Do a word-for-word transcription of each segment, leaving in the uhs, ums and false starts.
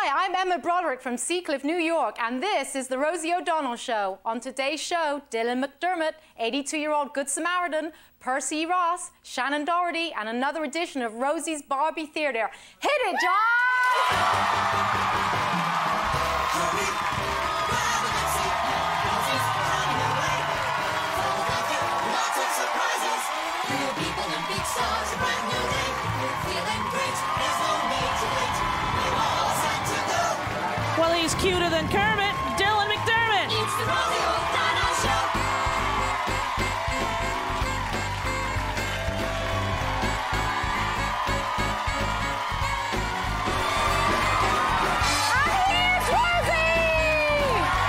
Hi, I'm Emma Broderick from Seacliff, New York, and this is the Rosie O'Donnell Show. On today's show, Dylan McDermott, eighty-two-year-old Good Samaritan, Percy Ross, Shannen Doherty, and another edition of Rosie's Barbie Theatre. Hit it, John! Well, he's cuter than Kermit, Dylan McDermott. It's the Rosie O'Donnell Show. And here's Rosie!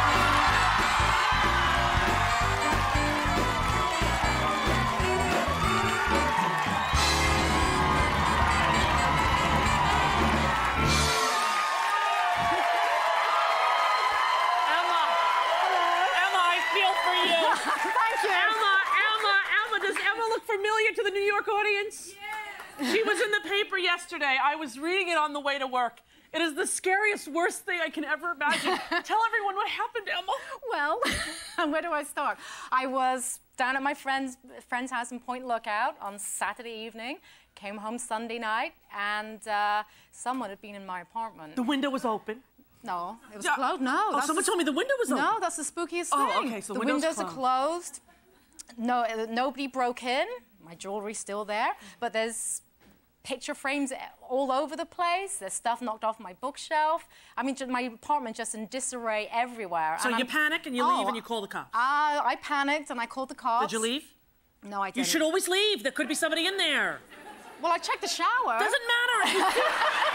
Thank you. Emma, Emma, Emma, does Emma look familiar to the New York audience? Yes. She was in the paper yesterday. I was reading it on the way to work. It is the scariest, worst thing I can ever imagine. Tell everyone what happened, Emma. Well, where do I start? I was down at my friend's, friend's house in Point Lookout on Saturday evening, came home Sunday night, and uh, someone had been in my apartment. The window was open. No, it was Yeah. closed. No. Oh, that's someone the, told me the window was open. No, that's the spookiest Oh, thing. okay, so the window's windows closed. are closed. No, uh, nobody broke in. My jewelry's still there, but there's picture frames all over the place. There's stuff knocked off my bookshelf. I mean, just, my apartment just in disarray everywhere. So and you I'm, panic and you oh, leave and you call the cops. Uh, I panicked and I called the cops. Did you leave? No, I didn't. You should always leave. There could be somebody in there. Well, I checked the shower. Doesn't matter. You see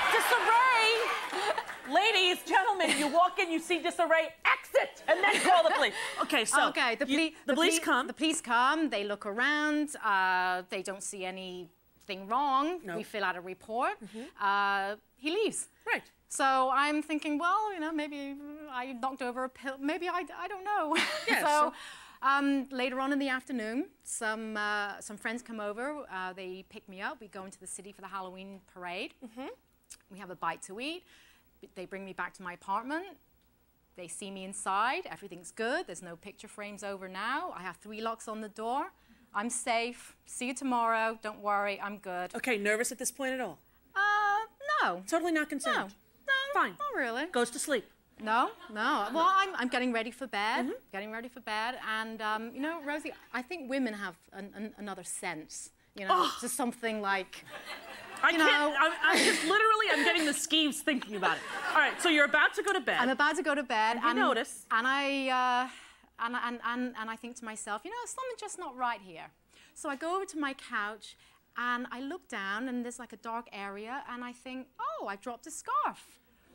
disarray. Ladies, gentlemen, you walk in, you see disarray, exit, and then call the police. Okay, so okay, the, you, poli the, the police poli come. The police come. They look around. Uh, they don't see anything wrong. No. We fill out a report. Mm-hmm. uh, he leaves. Right. So I'm thinking, well, you know, maybe I knocked over a pill. Maybe I, I don't know. Yeah, so. so Um, later on in the afternoon, some uh, some friends come over. Uh, they pick me up. We go into the city for the Halloween parade. Mm-hmm. We have a bite to eat. They bring me back to my apartment. They see me inside. Everything's good. There's no picture frames over now. I have three locks on the door. I'm safe. See you tomorrow. Don't worry. I'm good. Okay, nervous at this point at all? Uh, no. Totally not concerned? No. No. Fine. Not really. Goes to sleep. No, no. Well, I'm, I'm getting ready for bed, Mm-hmm. getting ready for bed. And, um, you know, Rosie, I think women have an, an, another sense, you know, Oh. just something like, I you can't, know. I'm, I'm just literally, I'm getting the skeeves thinking about it. All right, so you're about to go to bed. I'm about to go to bed. And you notice. And I, uh, and, and, and, and I think to myself, you know, something's just not right here. So I go over to my couch and I look down and there's like a dark area and I think, oh, I dropped a scarf.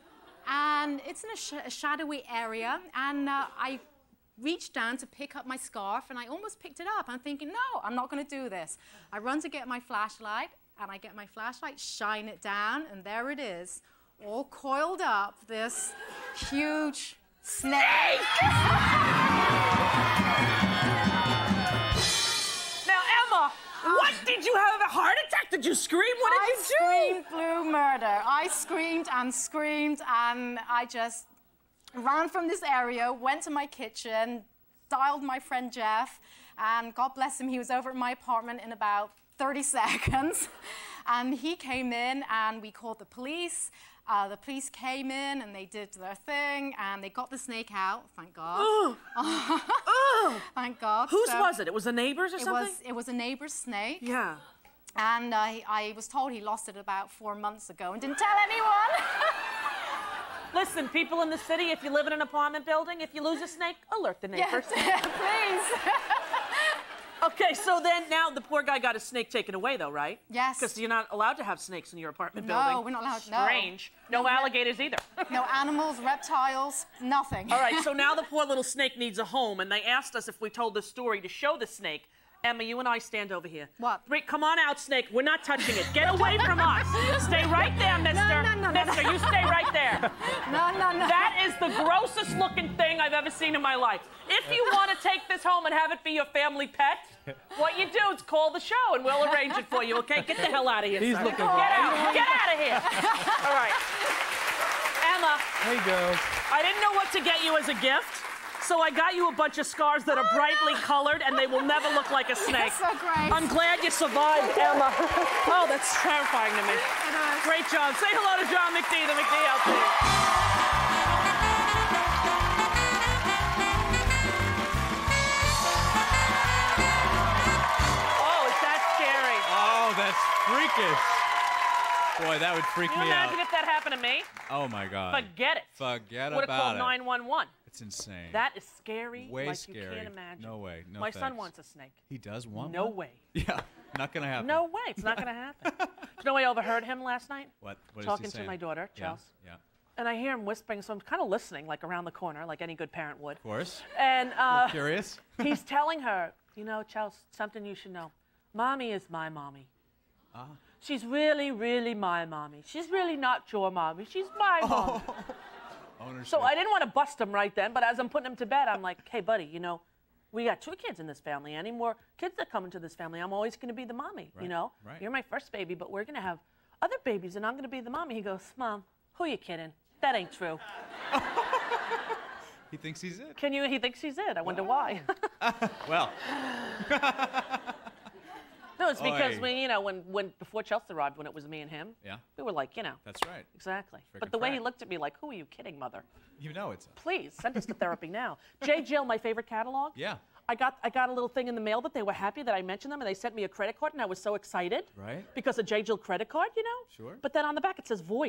And it's in a, sh a shadowy area, and uh, I reached down to pick up my scarf, and I almost picked it up. I'm thinking, no, I'm not going to do this. I run to get my flashlight, and I get my flashlight, shine it down, and there it is, all coiled up, this huge snake. Now, Emma, what did you have? A heart attack? Did you scream? What did I you do? screamed blue murder. I screamed and screamed, and I just ran from this area, went to my kitchen, dialed my friend Jeff, and God bless him, he was over at my apartment in about thirty seconds. And he came in, and we called the police. Uh, the police came in, and they did their thing, and they got the snake out, thank God. Oh. Oh. Thank God. Whose So was it? It was a neighbor's or it something? was, it was a neighbor's snake. Yeah. And I, I was told he lost it about four months ago and didn't tell anyone. Listen, people in the city, if you live in an apartment building, if you lose a snake, alert the neighbors. Yes, please. Okay, so then now the poor guy got his snake taken away, though, right? Yes. Because you're not allowed to have snakes in your apartment No, building. we're not allowed, no. Strange. No, No, alligators either. No animals, reptiles, nothing. All right, so now the poor little snake needs a home, and they asked us if we told the story to show the snake. Emma, you and I stand over here. What? Three, come on out, snake. We're not touching it. Get away from us. Stay right there, mister. No, no, no, no, mister, no. you stay right there. No, no, no. That is the grossest looking thing I've ever seen in my life. If you want to take this home and have it be your family pet, what you do is call the show and we'll arrange it for you, okay? Get the hell out of here, He's sir. looking Get out. Get out of here. All right. Emma, There you go. I didn't know what to get you as a gift, so I got you a bunch of scars that are brightly colored, and they will never look like a snake. That's so great. I'm glad you survived, Emma. Oh, that's terrifying to me. It is. Great job. Say hello to John McDee, the McDee L P. Oh, is that scary? Oh, that's freakish. Boy, that would freak Can you me out. imagine if that happened to me? Oh, my God. Forget it. Forget Would have about called it. nine one one. It's insane. That is scary. Way like scary. You can't imagine. No way. No My son thanks. wants a snake. He does want No one? way. Yeah, not gonna happen. No way. It's not going to happen. Do you know I overheard him last night? What? What is Talking he to saying? my daughter, Yeah, Chelsea. yeah. And I hear him whispering, so I'm kind of listening, like around the corner, like any good parent would. Of course. And uh, Curious? he's telling her, you know, Chelsea, something you should know. Mommy is my mommy. Ah. She's really, really my mommy. She's really not your mommy. She's my mommy. Ownership. So I didn't want to bust him right then, but as I'm putting him to bed, I'm like, hey, buddy, you know, we got two kids in this family. Any more kids that come into this family, I'm always going to be the mommy, Right, you know? right. You're my first baby, but we're going to have other babies, and I'm going to be the mommy. He goes, Mom, who you kidding? That ain't true. He thinks he's it. Can you? He thinks he's it. I wonder why. Well. No, it's because Oy. when, you know, when, when before Chelsea arrived, when it was me and him, Yeah. we were like, you know. That's right. Exactly. Frickin' But the way he crack. looked at me like, who are you kidding, mother? You know it's. Please, send us to therapy now. J. Jill, my favorite catalog. Yeah. I got, I got a little thing in the mail that they were happy that I mentioned them, and they sent me a credit card, and I was so excited. Right. Because of J. Jill credit card, you know? Sure. But then on the back it says void.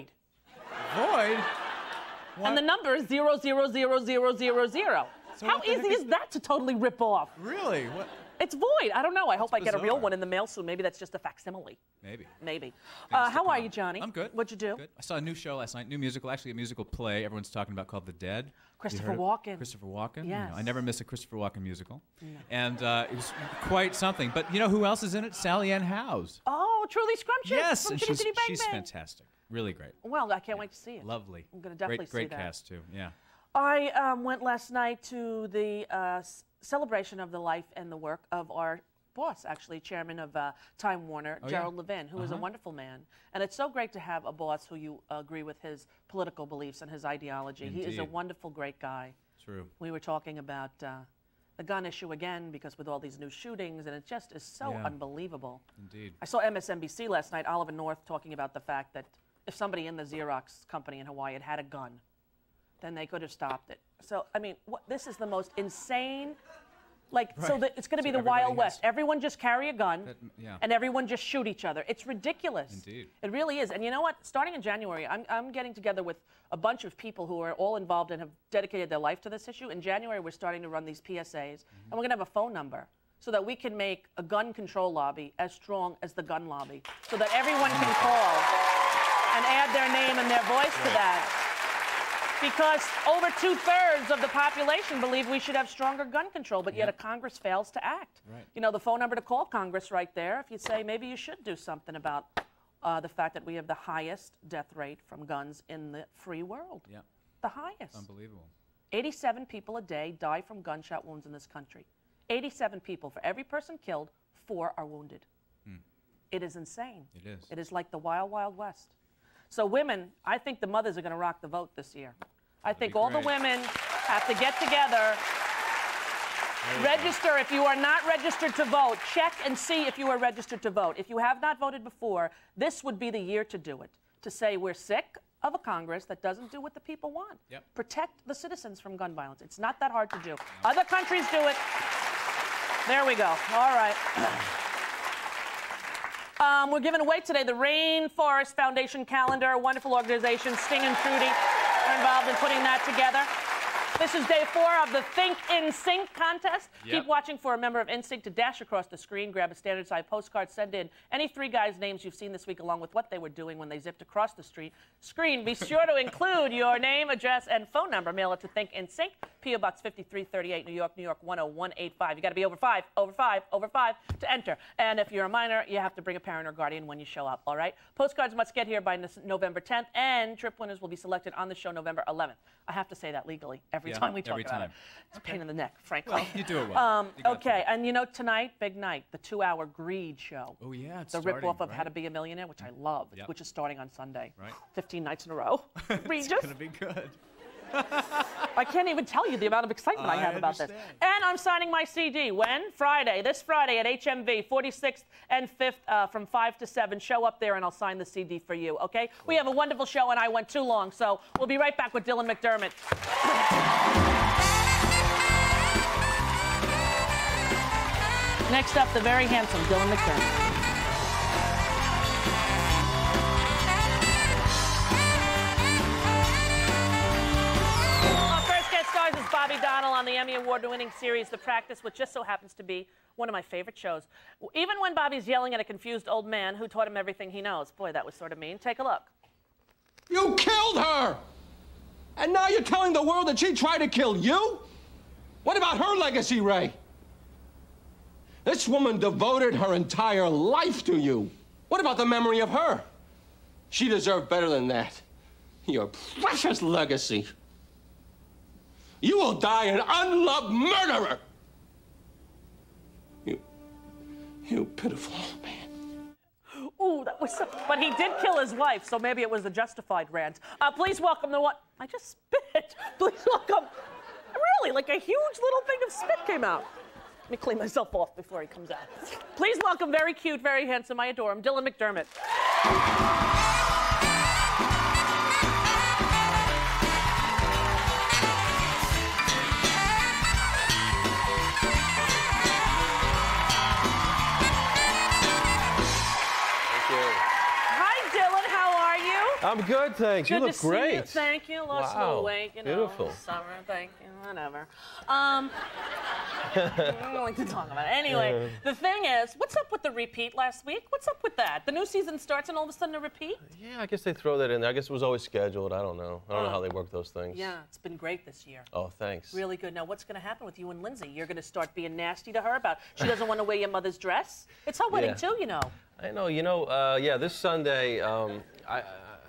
Void. What? And the number is zero, zero, zero, zero, zero, zero. So How what the heck easy is is that to totally rip off? Really? What? It's void. I don't know. I hope I get a real bizarre. one in the mail soon. Maybe that's just a facsimile. Maybe. Maybe. Things Uh, to how are come. you, Johnny? I'm good. What'd you do? Good. I saw a new show last night, new musical, actually a musical play everyone's talking about called The Dead. You Christopher heard of- Walken. Christopher Walken. You know, Yes. I never miss a Christopher Walken musical. And uh, it was quite something. But you know who else is in it? Sally Ann Howes. Oh, Truly Scrumptious. Yes, from and Chitty she's, Chitty Bang she's Bang. fantastic. Really great. Well, I can't wait to see it. Lovely. I'm gonna definitely great, great see that. cast too. Yeah. I um, went last night to the uh, s- celebration of the life and the work of our boss, actually, chairman of uh, Time Warner, Oh, yeah. Gerald Levin, who is a Uh-huh. wonderful man. And it's so great to have a boss who you agree with his political beliefs and his ideology. He is a Indeed. wonderful, great guy. True. We were talking about uh, the gun issue again because with all these new shootings, and it just is so Yeah. unbelievable. Indeed. I saw M S N B C last night, Oliver North talking about the fact that if somebody in the Xerox company in Hawaii had had a gun, then they could have stopped it. So, I mean, what, this is the most insane, like, so Right. that it's going to be So the Wild everybody has- West. Everyone just carry a gun, That- yeah. and everyone just shoot each other. It's ridiculous. Indeed. It really is. And you know what? Starting in January, I'm, I'm getting together with a bunch of people who are all involved and have dedicated their life to this issue. In January, we're starting to run these P S As, Mm-hmm. and we're going to have a phone number so that we can make a gun control lobby as strong as the gun lobby, so that everyone can call and add their name and their voice to that. Because over two-thirds of the population believe we should have stronger gun control, but yet Yeah. a Congress fails to act. Right. You know, the phone number to call Congress right there, if you say maybe you should do something about uh, the fact that we have the highest death rate from guns in the free world. Yeah. The highest. Unbelievable. eighty-seven people a day die from gunshot wounds in this country. eighty-seven people. For every person killed, four are wounded. It is insane. It is. It is like the wild, wild west. So women, I think the mothers are going to rock the vote this year. I think be all the great. women have to get together, There you go. register. If you are not registered to vote, check and see if you are registered to vote. If you have not voted before, this would be the year to do it. To say we're sick of a Congress that doesn't do what the people want. Yep. Protect the citizens from gun violence. It's not that hard to do. Other countries do it. There we go. All right. Um, we're giving away today the Rainforest Foundation calendar, a wonderful organization. Sting and Trudy are involved in putting that together. This is day four of the Think in Sync contest. Yep. Keep watching for a member of N Sync to dash across the screen, grab a standard size postcard, send in any three guys' names you've seen this week along with what they were doing when they zipped across the street. Screen, be sure to include your name, address, and phone number. Mail it to Think in Sync, P O Box fifty-three thirty-eight, New York, New York one oh one eight five. You got to be over five, over five, over five to enter. And if you're a minor, you have to bring a parent or guardian when you show up, all right? Postcards must get here by November tenth, and trip winners will be selected on the show November eleventh. I have to say that legally. every Yeah, time we talk every about time. it. It's a pain in the neck, frankly. Well, you do it well. Um, You got okay, through it. and you know, tonight, big night, the two-hour Greed show. Oh, yeah, it's The starting, rip-off of right? How to Be a Millionaire, which I love, Yep. which is starting on Sunday. Right. fifteen nights in a row. It's Regis. gonna be good. I can't even tell you the amount of excitement I, I have about this. understand. And I'm signing my C D. When? Friday. This Friday at H M V, forty-sixth and fifth uh, from five to seven. Show up there and I'll sign the C D for you, okay? We have a wonderful show and I went too long, so we'll be right back with Dylan McDermott. Next up, the very handsome Dylan McDermott. Our first guest stars is Bobby Donnell on the Emmy Award-winning series The Practice, which just so happens to be one of my favorite shows. Even when Bobby's yelling at a confused old man who taught him everything he knows. Boy, that was sort of mean. Take a look. You killed her! And now you're telling the world that she tried to kill you? What about her legacy, Ray? This woman devoted her entire life to you. What about the memory of her? She deserved better than that. Your precious legacy. You will die an unloved murderer. You, you pitiful old man. Ooh, that was so... But he did kill his wife, so maybe it was a justified rant. Uh, please welcome the one... I just spit. Please welcome... Really, like a huge little thing of spit came out. Let me clean myself off before he comes out. Please welcome, very cute, very handsome, I adore him, Dylan McDermott. Hi, Dylan, how are you? I'm good, thanks. Good you look to see great. you. Thank you. Lost a Wow. little weight, you know. Beautiful. Summer, thank you. Whatever. Um, I don't like to talk about it. Anyway, the thing is, what's up with the repeat last week? What's up with that? The new season starts and all of a sudden a repeat? Yeah, I guess they throw that in there. I guess it was always scheduled. I don't know. I don't know Oh. how they work those things. Yeah, it's been great this year. Oh, thanks. Really good. Now, what's going to happen with you and Lindsay? You're going to start being nasty to her about she doesn't want to wear your mother's dress? It's her wedding, Yeah. too, you know. I know. You know, uh, yeah, this Sunday, um, I, uh,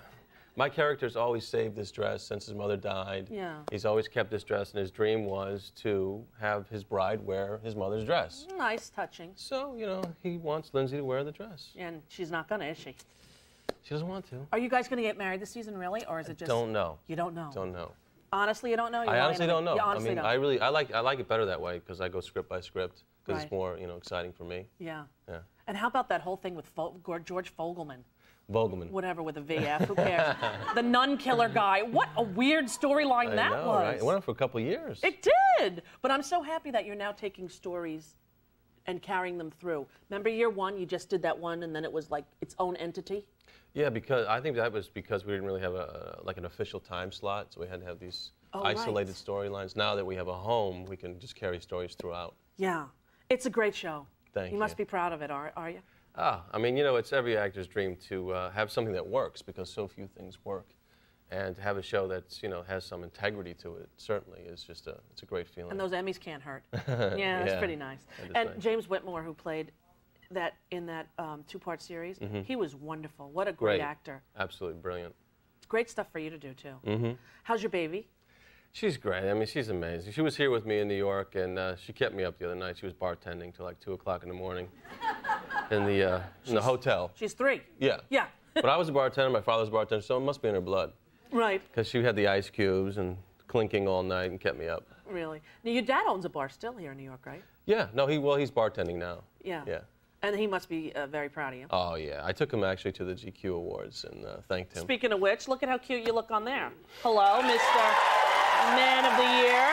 my character's always saved this dress since his mother died. Yeah. He's always kept this dress, and his dream was to have his bride wear his mother's dress. Nice, touching. So, you know, he wants Lindsay to wear the dress. And she's not going to, is she? She doesn't want to. Are you guys going to get married this season, really? Or is it just... Don't know. You don't know? Don't know. Honestly, you don't know? You're I lying honestly to me. don't know. You I honestly mean, don't. I really, I like, I like it better that way because I go script by script because Right. it's more, you know, exciting for me. Yeah. Yeah. And how about that whole thing with Fo George Fogelman? Vogelman. Whatever, with a V F, who cares? The nun killer guy. What a weird storyline I that know, was. right? It went on for a couple of years. It did. But I'm so happy that you're now taking stories and carrying them through. Remember year one, you just did that one and then it was like its own entity? Yeah, because I think that was because we didn't really have a like an official time slot, so we had to have these Oh, isolated right. storylines. Now that we have a home, we can just carry stories throughout. Yeah. It's a great show. Thank You must you. be proud of it, are, are you? Ah, I mean, you know, it's every actor's dream to uh, have something that works because so few things work, and to have a show that's you know has some integrity to it certainly is just a it's a great feeling. And those Emmys can't hurt. Yeah, that's Yeah, pretty nice. that is And nice. James Whitmore, who played that in that um, two-part series, he was wonderful. What a great, Mm-hmm. Great. actor. Absolutely brilliant. Great stuff for you to do, too. Mm-hmm. How's your baby? She's great. I mean, she's amazing. She was here with me in New York, and uh, she kept me up the other night. She was bartending till like two o'clock in the morning in the uh, in the hotel. She's three. Yeah. Yeah. But I was a bartender. My father's a bartender, so it must be in her blood. Right. Because she had the ice cubes and clinking all night and kept me up. Really. Now, your dad owns a bar still here in New York, right? Yeah. No, he well, he's bartending now. Yeah. Yeah. And he must be uh, very proud of you. Oh yeah. I took him actually to the G Q Awards and uh, thanked him. Speaking of which, look at how cute you look on there. Hello, Mister Man of the Year.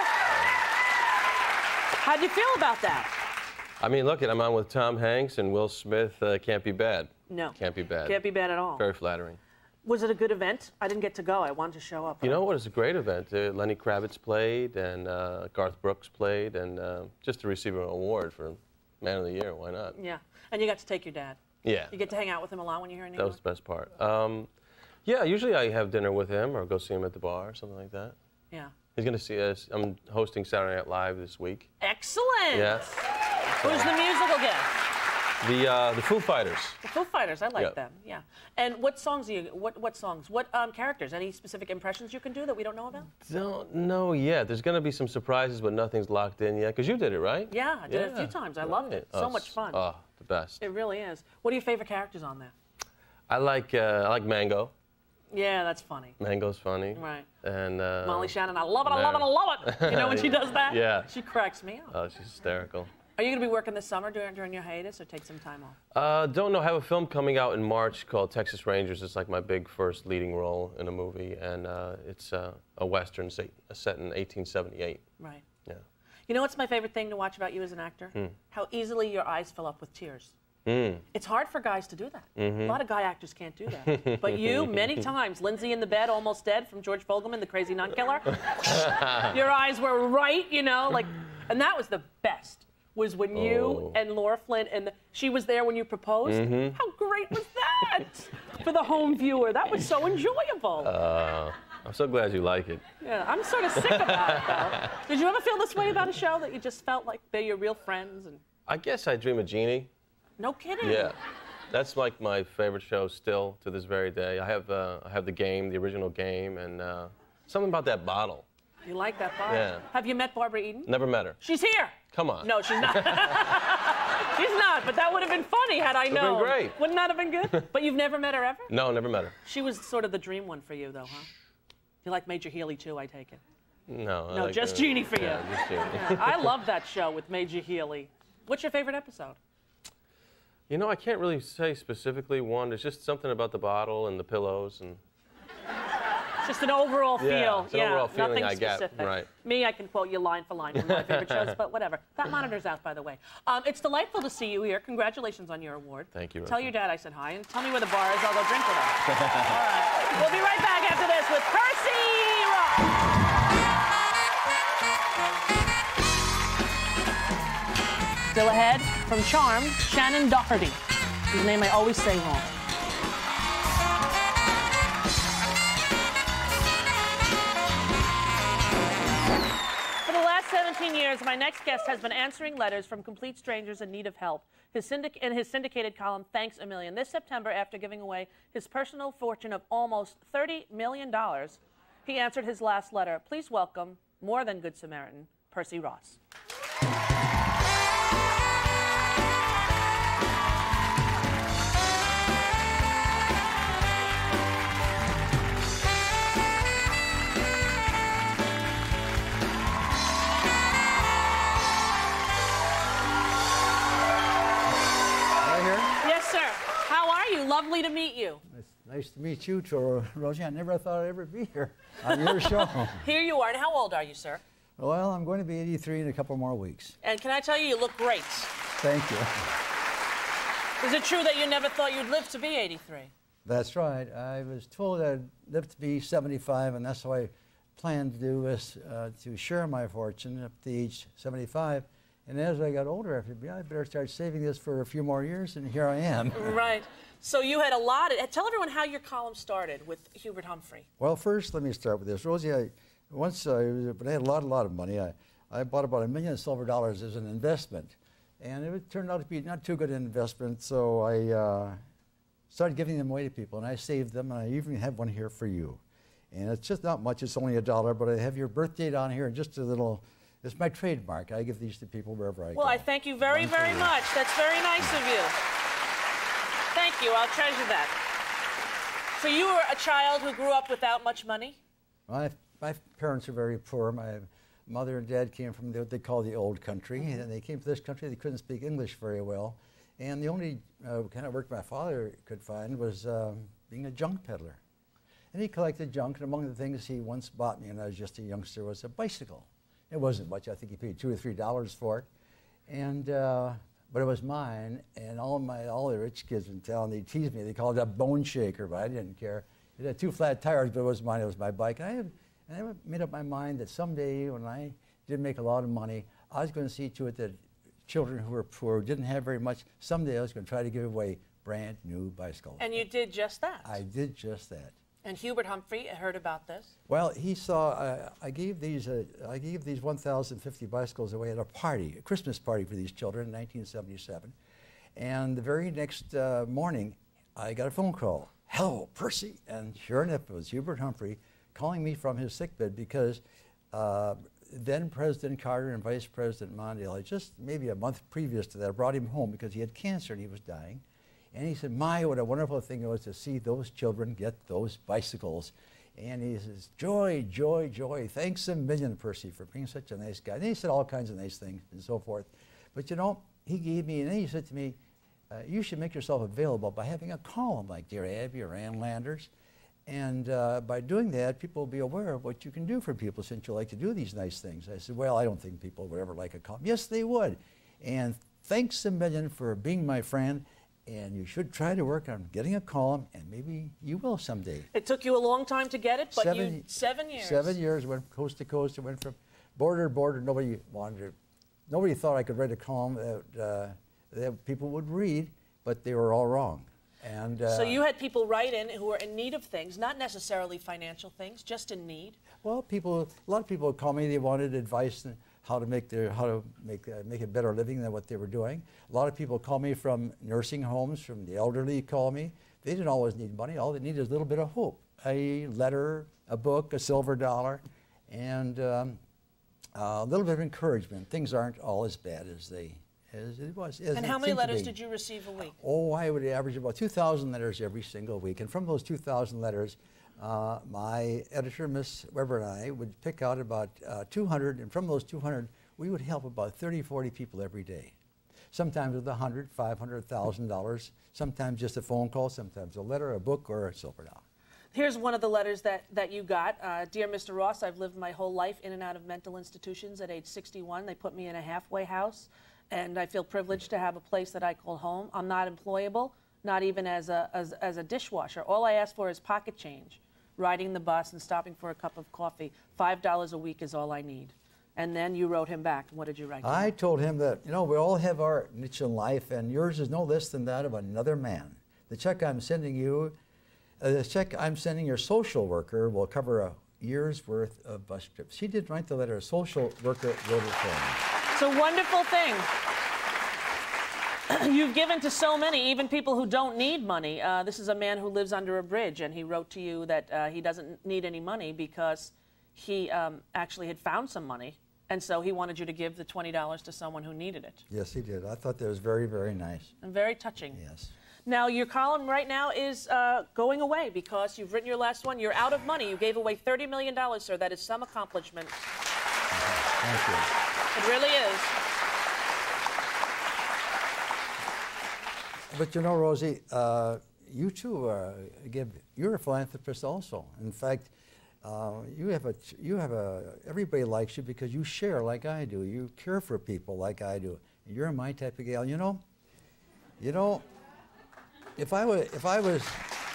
How'd you feel about that? I mean, look, I'm on with Tom Hanks and Will Smith. Uh, can't be bad. No. Can't be bad. Can't be bad at all. Very flattering. Was it a good event? I didn't get to go. I wanted to show up. You know what? It's a great event. Uh, Lenny Kravitz played, and uh, Garth Brooks played, and uh, just to receive an award for Man of the Year, why not? Yeah. And you got to take your dad. Yeah. You get to hang out with him a lot when you're here in New That York? was the best part. Um, yeah, usually I have dinner with him or go see him at the bar or something like that. Yeah. He's going to see us. I'm hosting Saturday Night Live this week. Excellent. Yeah. Who's the musical guest? The uh, the Foo Fighters. The Foo Fighters, I like Yep. them. Yeah. And what songs are you? What what songs? What um, characters? Any specific impressions you can do that we don't know about? Don't know yet. There's gonna be some surprises, but nothing's locked in yet. Cause you did it, right? Yeah, I did it a few Yeah, times. I loved it. right. So Oh, much fun. Oh, the best. It really is. What are your favorite characters on there? I like uh, I like Mango. Yeah, that's funny. Mango's funny. Right. And uh, Molly Shannon, I love it, I love it, I love it. You know when she does that? Yeah. She cracks me up. Oh, she's hysterical. Are you going to be working this summer during, during your hiatus or take some time off? Uh, don't know. I have a film coming out in March called Texas Rangers. It's like my big first leading role in a movie, and uh, it's uh, a western set, set in eighteen seventy-eight. Right. Yeah. You know what's my favorite thing to watch about you as an actor? Hmm. How easily your eyes fill up with tears. Mm. It's hard for guys to do that. Mm-hmm. A lot of guy actors can't do that. But you, many times, Lindsay in the bed, almost dead, from George Fogelman, The Crazy Nun Killer. Your eyes were right, you know, like, and that was the best. Was when you Oh. and Laura Flynn, and the, she was there when you proposed. Mm-hmm. How great was that for the home viewer? That was so enjoyable. Uh, I'm so glad you like it. Yeah, I'm sort of sick about it, though. Did you ever feel this way about a show, that you just felt like they're your real friends? And I guess I Dream of Jeannie. no kidding. Yeah. That's like my favorite show still to this very day. I have uh, I have the game, the original game, and uh, something about that bottle. You like that part? Yeah. Have you met Barbara Eden? Never met her. She's here. Come on. No, she's not. She's not, but that would have been funny had I Would've known. been great. Wouldn't that have been good? But you've never met her ever? No, never met her. She was sort of the dream one for you, though, huh? You like Major Healy, too, I take it. No. I No, like just the- Jeannie for you. Yeah, just Jeannie. Yeah, I love that show with Major Healy. What's your favorite episode? You know, I can't really say specifically one. There's just something about the bottle and the pillows and. Just an overall feel. Yeah, it's an overall feeling nothing I get, specific. right. Me, I can quote you line for line from my favorite shows, but whatever. That monitor's out, by the way. Um, it's delightful to see you here. Congratulations on your award. Thank you, Tell Rosie. your dad I said hi, and tell me where the bar is. I'll go drink with him. All right. We'll be right back after this with Percy Ross. Still ahead, from Charmed, Shannen Doherty, whose name I always say wrong. seventeen years, my next guest has been answering letters from complete strangers in need of help. His syndic- in his syndicated column, Thanks a Million. This September, after giving away his personal fortune of almost thirty million dollars, he answered his last letter. Please welcome, more than Good Samaritan, Percy Ross. Lovely to meet you. It's nice to meet you, too, Rosie. I never thought I'd ever be here on your show. Here you are. And how old are you, sir? Well, I'm going to be eighty-three in a couple more weeks. And can I tell you, you look great. Thank you. Is it true that you never thought you'd live to be eighty-three? That's right. I was told I'd live to be seventy-five, and that's what I planned to do, is uh, to share my fortune up to age seventy-five. And as I got older, I figured, yeah, I better start saving this for a few more years, and here I am. Right. So you had a lot of, tell everyone how your column started with Hubert Humphrey. Well, first, let me start with this. Rosie, I, once I, but I had a lot, a lot of money. I, I bought about a million silver dollars as an investment. And it turned out to be not too good an investment, so I uh, started giving them away to people, and I saved them, and I even have one here for you. And it's just not much, it's only a dollar, but I have your birth date on here and just a little, it's my trademark. I give these to people wherever I go. Well, I thank you very, very much. That's very nice of you. Thank you, I'll treasure that. So you were a child who grew up without much money? My, my parents are very poor. My mother and dad came from what they call the old country, mm-hmm. and they came to this country. They couldn't speak English very well. And the only uh, kind of work my father could find was um, being a junk peddler. And he collected junk, and among the things he once bought me when I was just a youngster was a bicycle. It wasn't much. I think he paid two or three dollars for it. And, uh, but it was mine, and all my all the rich kids in town, they teased me. They called it a bone shaker, but I didn't care. It had two flat tires, but it was mine. It was my bike. And I, had, and I made up my mind that someday, when I did make a lot of money, I was going to see to it that children who were poor, who didn't have very much, someday I was going to try to give away brand new bicycles. And you did just that. I did just that. And Hubert Humphrey heard about this? Well, he saw, uh, I gave these, uh, I gave these one thousand fifty bicycles away at a party, a Christmas party for these children in nineteen seventy-seven. And the very next uh, morning, I got a phone call. Hello, Percy. And sure enough, it was Hubert Humphrey calling me from his sickbed because uh, then President Carter and Vice President Mondale, just maybe a month previous to that, brought him home because he had cancer and he was dying. And he said, my, what a wonderful thing it was to see those children get those bicycles. And he says, joy, joy, joy. Thanks a million, Percy, for being such a nice guy. And he said all kinds of nice things and so forth. But you know, he gave me, and then he said to me, uh, you should make yourself available by having a column like Dear Abby or Ann Landers. And uh, by doing that, people will be aware of what you can do for people since you like to do these nice things. I said, well, I don't think people would ever like a column. Yes, they would. And thanks a million for being my friend. And you should try to work on getting a column, and maybe you will someday. It took you a long time to get it, but seven, you, seven years. Seven years, went coast to coast. It went from border to border. Nobody wanted to, nobody thought I could write a column that, uh, that people would read, but they were all wrong. And uh, so you had people write in who were in need of things, not necessarily financial things, just in need. Well, people, a lot of people would call me. They wanted advice on how to make their, how to make uh, make a better living than what they were doing. A lot of people call me from nursing homes, from the elderly. Call me. They didn't always need money. All they needed is a little bit of hope, a letter, a book, a silver dollar, and um, a little bit of encouragement. Things aren't all as bad as they. As it was. As and it how many letters did you receive a week? Oh, I would average about two thousand letters every single week. And from those two thousand letters, uh, my editor, Miss Weber, and I would pick out about uh, two hundred. And from those two hundred, we would help about thirty, forty people every day. Sometimes with one hundred, five hundred thousand dollars. Sometimes just a phone call. Sometimes a letter, a book, or a silver dollar. Here's one of the letters that, that you got. Uh, Dear Mister Ross, I've lived my whole life in and out of mental institutions. At age sixty-one, they put me in a halfway house. And I feel privileged to have a place that I call home. I'm not employable, not even as a, as, as a dishwasher. All I ask for is pocket change, riding the bus and stopping for a cup of coffee. Five dollars a week is all I need. And then you wrote him back. What did you write? I told him that, you know, we all have our niche in life, and yours is no less than that of another man. The check I'm sending you, uh, the check I'm sending your social worker will cover a year's worth of bus trips. She did write the letter. A social worker wrote it for me. It's a wonderful thing. You've given to so many, even people who don't need money. Uh, this is a man who lives under a bridge, and he wrote to you that uh, he doesn't need any money because he um, actually had found some money, and so he wanted you to give the twenty dollars to someone who needed it. Yes, he did. I thought that was very, very nice. And very touching. Yes. Now, your column right now is uh, going away because you've written your last one. You're out of money. You gave away thirty million dollars, sir. That is some accomplishment. Uh-huh. Thank you. It really is. But you know, Rosie, uh, you too uh, give. You're a philanthropist also. In fact, uh, you have a. You have a. Everybody likes you because you share like I do. You care for people like I do. You're my type of gal. You know. You know. If I was. If I was.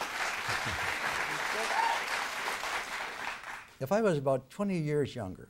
If I was about twenty years younger.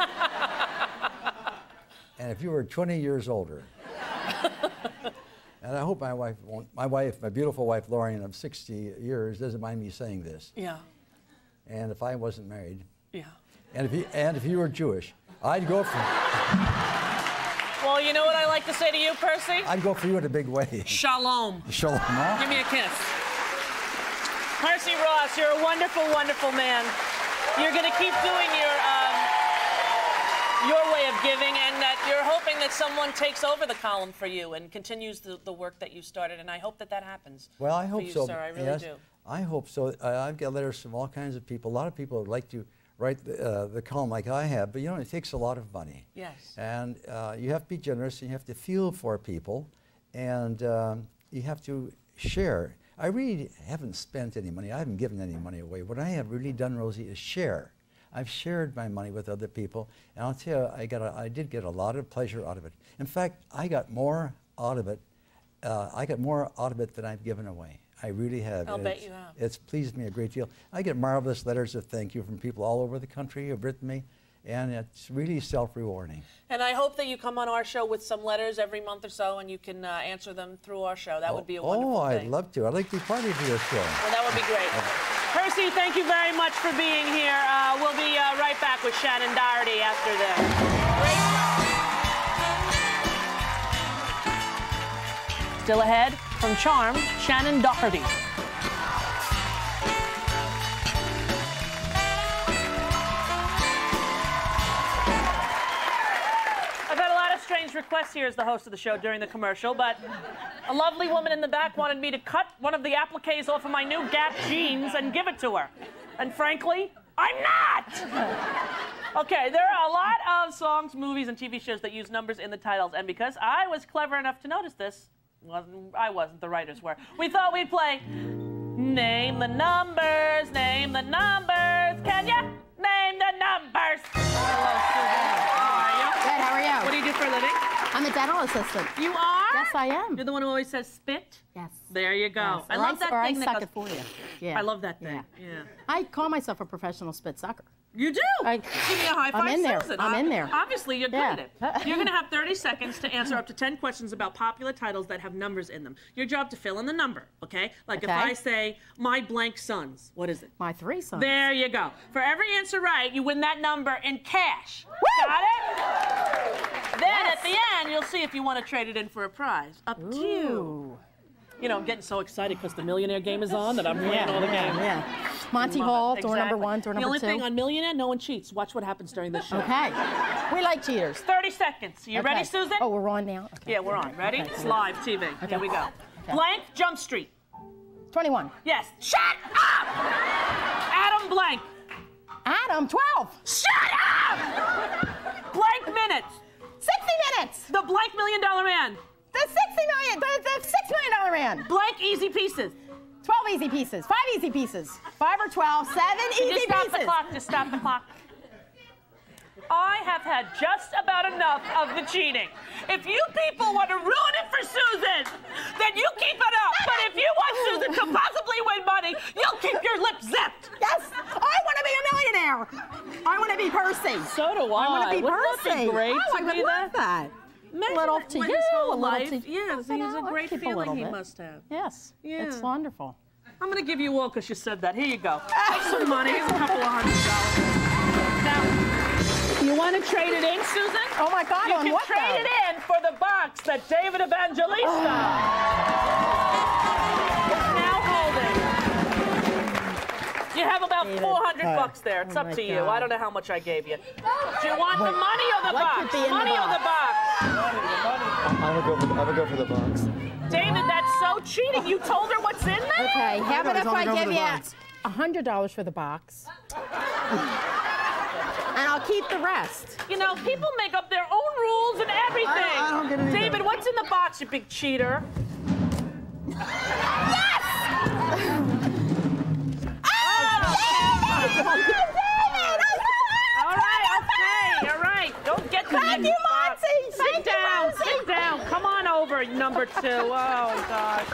And if you were twenty years older, and I hope my wife won't, my wife, my beautiful wife, Lorian, of sixty years, doesn't mind me saying this. Yeah. And if I wasn't married, Yeah. and if you, and if you were Jewish, I'd go for. Well, you know what I like to say to you, Percy? I'd go for you in a big way. Shalom. Shalom. Huh? Give me a kiss. Percy Ross, you're a wonderful, wonderful man. You're going to keep doing your. Um, your way of giving, and that you're hoping that someone takes over the column for you and continues the, the work that you started, and I hope that that happens. Well, I hope for you, so. Sir. I really yes, do. I hope so. Uh, I've got letters from all kinds of people. A lot of people would like to write the, uh, the column like I have, but you know, it takes a lot of money. Yes. And uh, you have to be generous, and you have to feel for people, and um, you have to share. I really haven't spent any money. I haven't given any money away. What I have really done, Rosie, is share. I've shared my money with other people, and I'll tell you, I, got a, I did get a lot of pleasure out of it. In fact, I got more out of it. Uh, I got more out of it than I've given away. I really have. I'll and bet it's, you have. It's pleased me a great deal. I get marvelous letters of thank you from people all over the country who have written me, and it's really self-rewarding. And I hope that you come on our show with some letters every month or so, and you can uh, answer them through our show. That oh, would be a wonderful oh, thing. I'd love to. I'd like to be part of your show. Well, that would be great. Okay. Percy, thank you very much for being here. Uh, we'll be uh, right back with Shannen Doherty after this. Great. Still ahead from Charmed, Shannen Doherty. I've had a lot of strange requests here as the host of the show during the commercial, but a lovely woman in the back wanted me to cut one of the appliques off of my new Gap jeans and give it to her. And frankly, I'm not! Okay, there are a lot of songs, movies, and T V shows that use numbers in the titles, and because I was clever enough to notice this, wasn't, I wasn't, the writers were, we thought we'd play Name the Numbers, Name the Numbers, can ya? Name the Numbers! Hello, Susan. How are you? Good, how are you? What do you do for a living? I'm a dental assistant. You are? Yes, I am. You're the one who always says spit? Yes. There you go. Yes. I Or love that or thing I that suck goes, it for you. Yeah. I love that thing. Yeah. Yeah. I call myself a professional spit sucker. You do? I- Give me a high I'm five, in there. Susan. I'm Ob- in there. Obviously, you're good Yeah. at it. You're going to have thirty seconds to answer up to ten questions about popular titles that have numbers in them. Your job to fill in the number, okay? Like if Okay. I say, my blank sons, what is it? My three sons. There you go. For every answer right, you win that number in cash. Got it? Then at the end, you'll see if you want to trade it in for a prize. Up to you. Ooh. You know, I'm getting so excited because the Millionaire game is on that I'm playing all the games. Yeah. Monty Love Hall, it. door number Exactly. one, door The number only two. thing on Millionaire, no one cheats. Watch what happens during this show. Okay. We like cheaters. thirty seconds. You Okay. ready, Susan? Oh, we're on now? Okay. Yeah, we're on. Ready? Okay. It's live T V. Here we go. Okay. Blank Jump Street. twenty-one. Yes. Shut up! Adam Blank. Adam, twelve. Shut up! Blank Minutes. sixty minutes. The Blank Million Dollar Man. The sixty million, the, the six million dollar man. Blank Easy Pieces. twelve easy pieces, five easy pieces. Five or twelve, seven easy Just stop pieces. the clock. Just stop the clock. I have had just about enough of the cheating. If you people want to ruin it for Susan, then you keep it up. But if you want Susan to possibly win money, you'll keep your lips zipped. Yes, I want to be a millionaire. I want to be Percy. So do I. I want to be Wouldn't Percy. that be great oh, to I would be love that? that. Imagine a little that to went you, his whole a little life. to Yeah, you it's know, a I'll great keep a feeling little he bit. must have. Yes, Yeah. it's wonderful. I'm gonna give you all because you said that. Here you go. Have some money. Here's a couple of hundred dollars. Now, you want to trade it in, Susan? Oh my God, You on can what trade though? it in for the box that David Evangelista is now holding. You have about David. four hundred Hi. bucks there. It's Oh up my to you. God. I don't know how much I gave you. Do you want the money or the what box? could be in the Money or the box? I'm gonna go for the, I'm gonna go for the box. David, that's so cheating. You told her what's in there? Okay, how about I if wanna I go for give the you box. a hundred dollars for the box, and I'll keep the rest. You know, people make up their own rules and everything. I don't get it either. David, what's in the box, you big cheater? Yes! All right, okay, all right. Don't get to Thank the you, box. Monty. Sit Thank you, down, Rosie. sit down. Come on over, number two. Oh, gosh.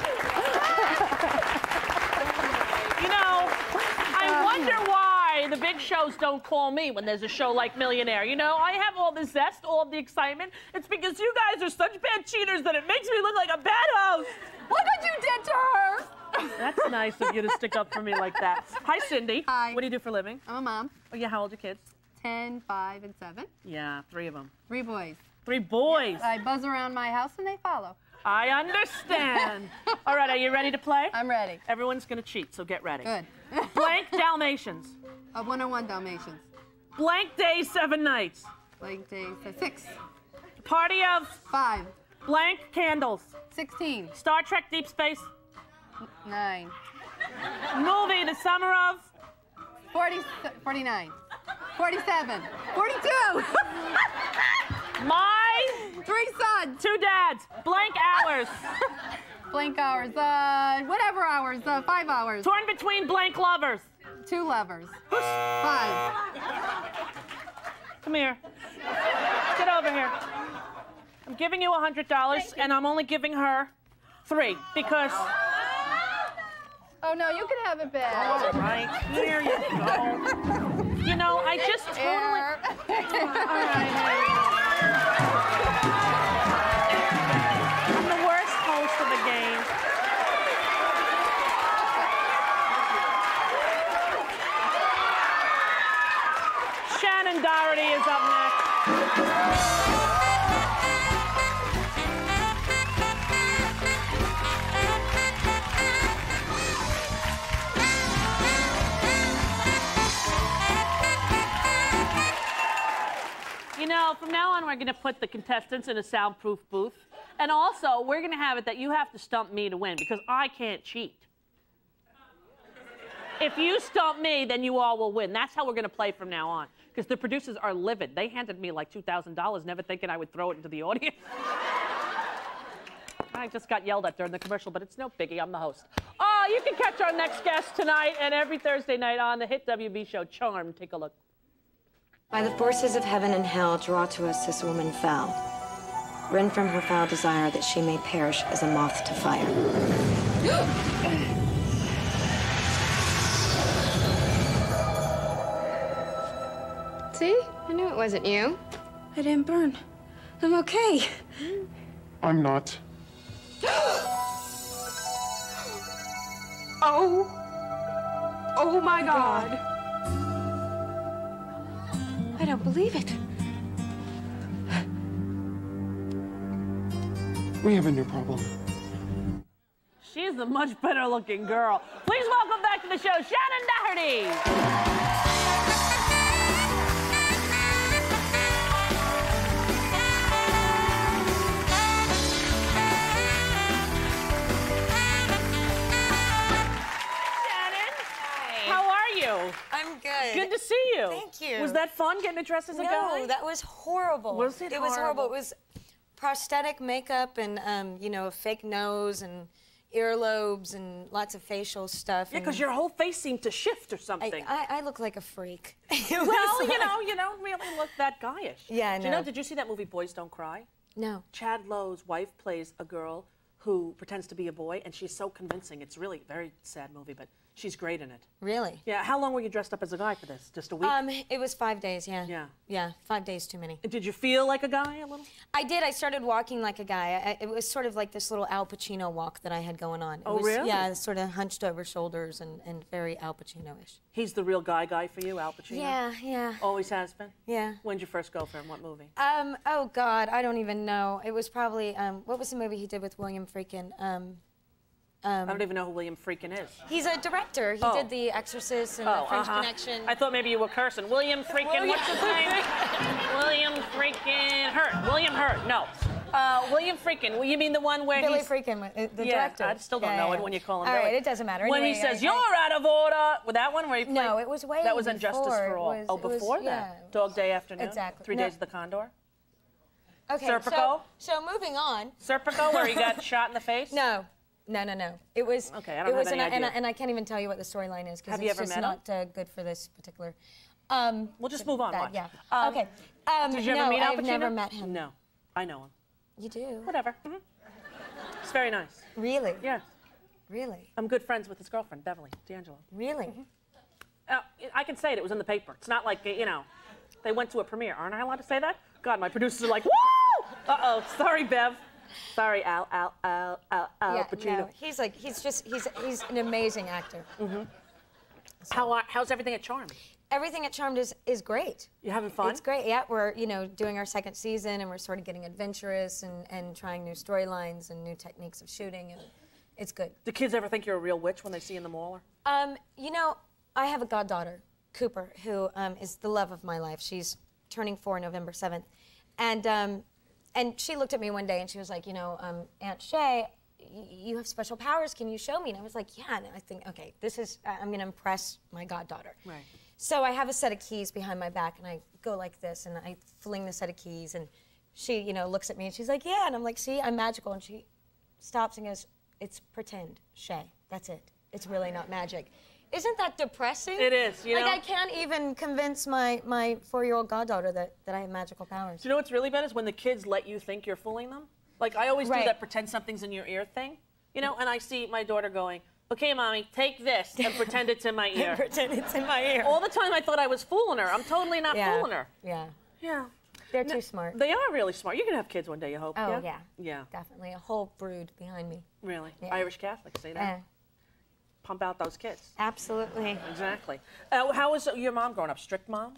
You know, I wonder why the big shows don't call me when there's a show like Millionaire. You know, I have all the zest, all the excitement. It's because you guys are such bad cheaters that it makes me look like a bad host. Look what you did to her. That's nice of you to stick up for me like that. Hi, Cindy. Hi. What do you do for a living? I'm a mom. Oh, yeah, how old are your kids? ten, five, and seven. Yeah, three of them. Three boys. Three boys. I buzz around my house and they follow. I understand. All right, are you ready to play? I'm ready. Everyone's gonna cheat, so get ready. Good. Blank Dalmatians. A one oh one Dalmatians. Blank Days, Seven Nights. Blank days. uh, Six. Party of Five. Blank Candles. Sixteen. Star Trek Deep Space. Nine. Movie The Summer of. Forty. Forty-nine. Forty-seven. Forty-two. My Three sons. Two Dads. Blank Hours. Blank hours. Uh, whatever hours. Uh, five hours. Torn Between Blank Lovers. Two lovers. Five. Come here. Get over here. I'm giving you a hundred dollars, and I'm only giving her three because. Oh no, you can have it back. All right, here you go. You know, I just totally. Error. All right. I'm the worst host of the game. Shannen Doherty is up next. Well, from now on, we're going to put the contestants in a soundproof booth. And also, we're going to have it that you have to stump me to win, because I can't cheat. If you stump me, then you all will win. That's how we're going to play from now on. Because the producers are livid. They handed me like two thousand dollars, never thinking I would throw it into the audience. I just got yelled at during the commercial, but it's no biggie. I'm the host. Oh, you can catch our next guest tonight and every Thursday night on the hit W B show Charmed. Take a look. By the forces of heaven and hell, draw to us this woman foul. Rend from her foul desire that she may perish as a moth to fire. See? I knew it wasn't you. I didn't burn. I'm okay. I'm not. Oh. Oh my God. I don't believe it. We have a new problem. She's a much better looking girl. Please welcome back to the show, Shannen Doherty. I'm good. Good to see you. Thank you. Was that fun getting a dress as a no, guy? No, that was horrible. Was it It horrible? was horrible. It was prosthetic makeup and, um, you know, a fake nose and earlobes and lots of facial stuff. Yeah, because your whole face seemed to shift or something. I, I, I look like a freak. Well, you know, you don't really look that guyish. Yeah, I know. Do you know, did you see that movie Boys Don't Cry? No. Chad Lowe's wife plays a girl who pretends to be a boy, and she's so convincing. It's really a very sad movie, but she's great in it. Really? Yeah. How long were you dressed up as a guy for this? Just a week? Um, it was five days, yeah. Yeah. Yeah, five days too many. Did you feel like a guy a little? I did. I started walking like a guy. I, it was sort of like this little Al Pacino walk that I had going on. It Oh, was, really? Yeah, sort of hunched over shoulders and, and very Al Pacino-ish. He's the real guy guy for you, Al Pacino? Yeah, yeah. Always has been? Yeah. When'd you first go for him? What movie? Um, oh, God, I don't even know. It was probably, um, what was the movie he did with William Friedkin? Um, um, I don't even know who William Friedkin is. He's a director. He Oh. did The Exorcist and Oh, The French uh-huh. Connection. I thought maybe you were cursing. William Friedkin, William- what's his name? William Friedkin Hurt. William Hurt, no. Uh, William Friedkin, well, you mean the one where Billy he's... Friedkin, uh, the yeah, director. I still don't Yeah, know yeah, it when you call him All Billy. right, it doesn't matter. When Anyway, he says, I- you're I- out of order, with that one where he played... No, it was way That was Injustice before. for All. It was- oh, it was- before yeah, that? it Dog Day Afternoon? Exactly. Three No. Days of the Condor? Okay, Serpico? so, so moving on. Serpico, where he got shot in the face? No. No, no, no. It was. Okay, I don't it have was, any and, I, and, I, idea. and I can't even tell you what the storyline is because Have it's you ever just met not uh, good for this particular. Um, We'll just move on, that- watch. Yeah. Um, okay. Um, Did you no, ever meet Al I've Pacino? never met him. No. I know him. You do? Whatever. Mhm. It's very nice. Really? Yeah. Really? I'm good friends with his girlfriend, Beverly D'Angelo. Really? Uh, I can say it. It was in the paper. It's not like, you know, they went to a premiere. Aren't I allowed to say that? God, my producers are like, woo! Uh-oh. Sorry, Bev. Sorry, Al, Al, Al, Al, Al yeah, Pacino. no. He's like, he's just, he's, he's an amazing actor. Mm-hmm. How, uh, how's everything at Charmed? Everything at Charmed is, is great. You having fun? It's great. Yeah, we're, you know, doing our second season and we're sort of getting adventurous and, and trying new storylines and new techniques of shooting and it's good. Do kids ever think you're a real witch when they see you in the mall? Or? Um, you know, I have a goddaughter, Cooper, who um, is the love of my life. She's turning four November seventh. And, um, and she looked at me one day and she was like, you know, um, Aunt Shay, y you have special powers. Can you show me? And I was like, yeah. And I think, okay, this is, I'm going to impress my goddaughter. Right. So I have a set of keys behind my back and I go like this and I fling the set of keys and she, you know, looks at me and she's like, yeah. And I'm like, see, I'm magical. And she stops and goes, it's pretend, Shay. That's it. It's really not magic. Isn't that depressing? It is, you like know? I can't even convince my, my four-year-old goddaughter that, that I have magical powers. Do you know what's really bad is when the kids let you think you're fooling them? Like, I always Right. do that pretend something's in your ear thing, you know? And I see my daughter going, okay, Mommy, take this and pretend it's in my ear. Pretend it's in my ear. All the time I thought I was fooling her. I'm totally not Yeah. fooling her. Yeah. Yeah. They're No, too smart. They are really smart. You can have kids one day, you hope. Oh, yeah? yeah. Yeah. Definitely. A whole brood behind me. Really? Yeah. Irish Catholic, say that. Yeah. Pump out those kids. Absolutely. Exactly. Uh, how was your mom growing up? Strict mom?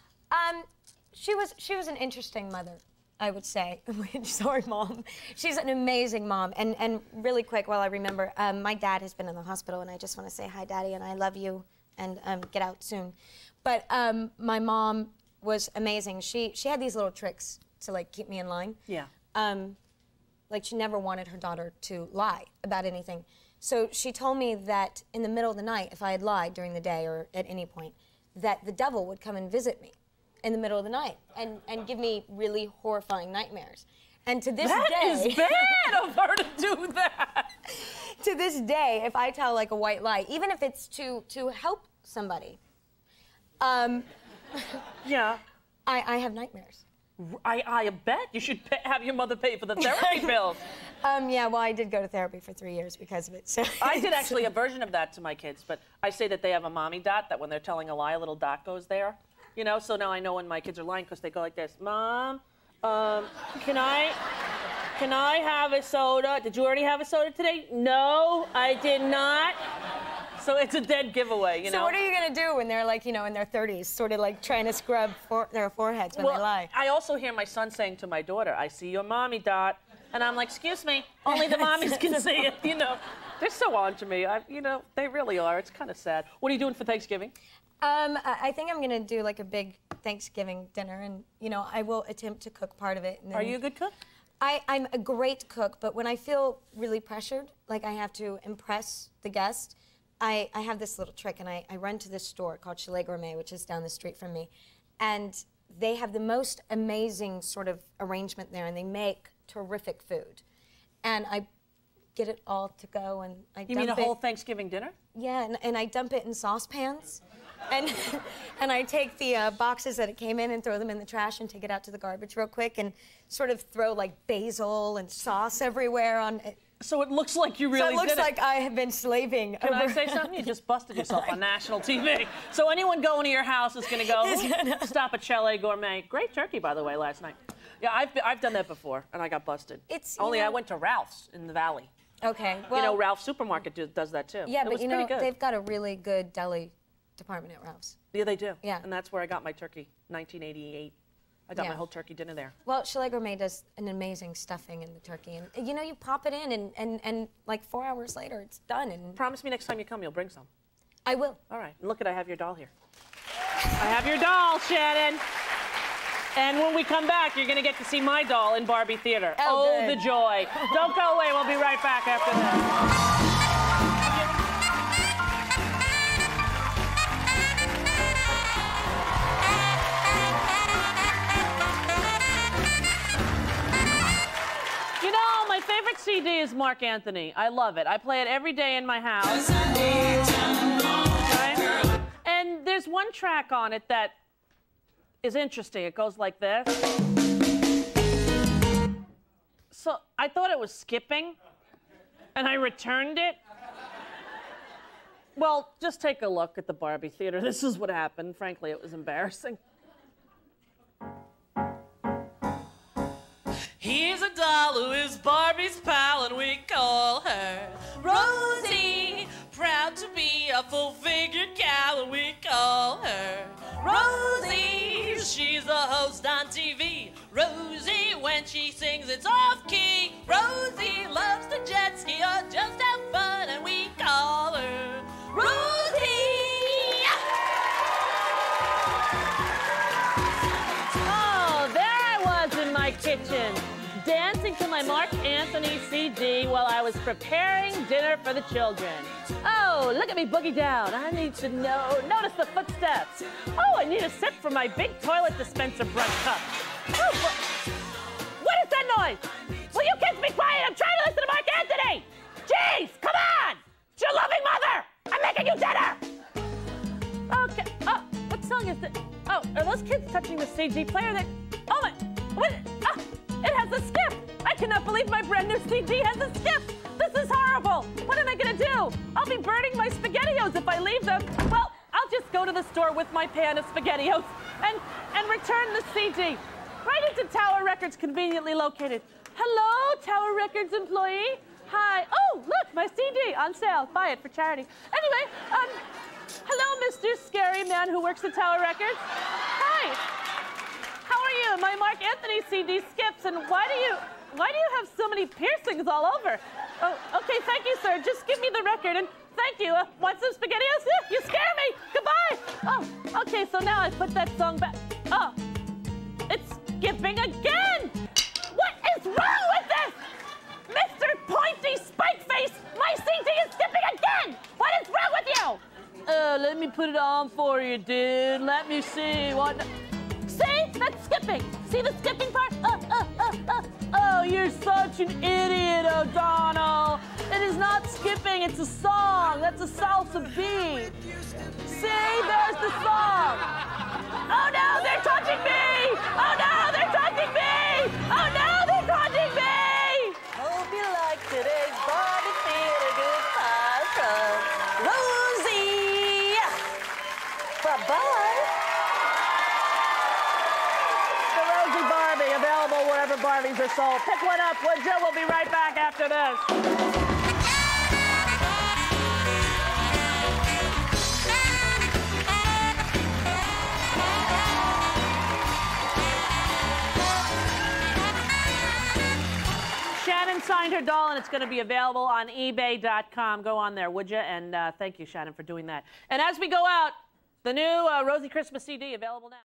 Um, she was she was an interesting mother, I would say. Sorry, Mom. She's an amazing mom. And and really quick, while I remember, um, my dad has been in the hospital, and I just want to say hi, Daddy, and I love you, and um, get out soon. But um, my mom was amazing. She she had these little tricks to like keep me in line. Yeah. Um, like she never wanted her daughter to lie about anything. So she told me that in the middle of the night, if I had lied during the day or at any point, that the devil would come and visit me in the middle of the night and, and give me really horrifying nightmares. And to this that day... That is bad of her to do that. To this day, if I tell like a white lie, even if it's to, to help somebody, um, yeah, I, I have nightmares. I, I bet you should pay, have your mother pay for the therapy bills. Um, yeah, well, I did go to therapy for three years because of it. So I did actually a version of that to my kids, but I say that they have a mommy dot, that when they're telling a lie, a little dot goes there. You know, so now I know when my kids are lying because they go like this, Mom, um, can I, can I have a soda? Did you already have a soda today? No, I did not. So it's a dead giveaway, you know? So what are you gonna do when they're like, you know, in their thirties, sort of like trying to scrub for their foreheads when well, they lie? I also hear my son saying to my daughter, I see your mommy dot. And I'm like, excuse me, only the mommies can see it, you know? They're so on to me, I, you know, they really are. It's kind of sad. What are you doing for Thanksgiving? Um, I think I'm gonna do like a big Thanksgiving dinner, and you know, I will attempt to cook part of it. And then are you a good cook? I, I'm a great cook, but when I feel really pressured, like I have to impress the guest, I, I have this little trick, and I, I run to this store called Chalet Gourmet, which is down the street from me, and they have the most amazing sort of arrangement there, and they make terrific food. And I get it all to go, and I You dump mean a it. whole Thanksgiving dinner? Yeah, and, and I dump it in saucepans. And, and I take the uh, boxes that it came in and throw them in the trash and take it out to the garbage real quick and sort of throw like basil and sauce everywhere on it. So it looks like you really So it looks did it. like I have been slaving. Can over... I say something? You just busted yourself on national T V. So anyone going to your house is going to go, "Ooh, stop at Chalet Gourmet." Great turkey, by the way, last night. Yeah, I've, I've done that before, and I got busted. It's, you Only know... I went to Ralph's in the Valley. Okay, well... You know, Ralph's Supermarket do, does that, too. Yeah, it but was you know, good. they've got a really good deli department at Ralph's. Yeah, they do. Yeah. And that's where I got my turkey, nineteen eighty-eight. I got Yeah. my whole turkey dinner there. Well, Chalet Gourmet does an amazing stuffing in the turkey. And, you know, you pop it in, and, and, and like four hours later, it's done. And promise me next time you come, you'll bring some. I will. All right. And look at, I have your doll here. I have your doll, Shannon. And when we come back, you're going to get to see my doll in Barbie Theater. Oh, oh the joy. Don't go away. We'll be right back after this. You know, my favorite C D is Mark Anthony. I love it. I play it every day in my house. Okay? And there's one track on it that is interesting. It goes like this. So I thought it was skipping, and I returned it. Well, just take a look at the Barbie Theater. This is what happened. Frankly, it was embarrassing. Here's a doll who is Barbie's pal, and we call her Rosie. Proud to be a full-figured gal, and we call her Rosie. She's the host on T V. Rosie, when she sings, it's off-key. Rosie loves to jet ski or just have fun, and we call her Rosie. Oh, there I was in my kitchen, dancing to my Mark Anthony C D while I was preparing dinner for the children. Oh, look at me boogie down. I need to know. Notice the footsteps. Oh, I need a sip from my big toilet dispenser brush cup. Oh, what, what is that noise? Will you kids be quiet? I'm trying to listen to Mark Anthony. Jeez, come on. It's your loving mother. I'm making you dinner. Okay. Oh, what song is it? Oh, are those kids touching the C D player? That. Oh my. What? Oh, it has a skip. I cannot believe my brand new C D has a skip. This is horrible. What am I gonna do? I'll be burning my SpaghettiOs if I leave them. Well, I'll just go to the store with my pan of SpaghettiOs and, and return the C D. Right into Tower Records, conveniently located. Hello, Tower Records employee. Hi. Oh, look, my C D on sale. Buy it for charity. Anyway, um, hello, Mister Scary Man who works at Tower Records. Hi. How are you? My Mark Anthony C D skips, and why do you, why do you have so many piercings all over? Oh, okay, thank you, sir. Just give me the record, and thank you. Uh, want some SpaghettiOs? You scare me. Goodbye. Oh, okay, so now I put that song back. Oh, it's skipping again! What is wrong with this? Mister Pointy Spike Face, my C D is skipping again! What is wrong with you? Uh, let me put it on for you, dude. Let me see what... See? That's skipping. See the skipping part? Uh, uh, uh, uh. Oh, you're such an idiot, O'Donnell. It is not skipping, it's a song. That's a salsa beat. See? There's the song. Oh no, they're touching me! Oh no, they're touching me! Oh no, they're touching me! Hope you like today's Barbie Theater. Goodbye from Rosie. Bye-bye. The Rosie Barbie, available wherever Barbies are sold. Pick one up, would you? We'll be right back after this. Shannen signed her doll, and it's going to be available on eBay dot com. Go on there, would you? And uh, thank you, Shannen, for doing that. And as we go out, the new uh, Rosie Christmas C D available now.